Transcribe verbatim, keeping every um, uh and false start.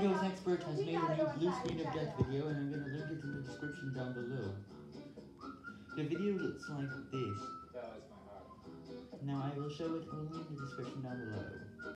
Windows Expert has made a new blue screen of death video, and I'm going to link it in the description down below. The video looks like this. Now I will show it only in the description down below.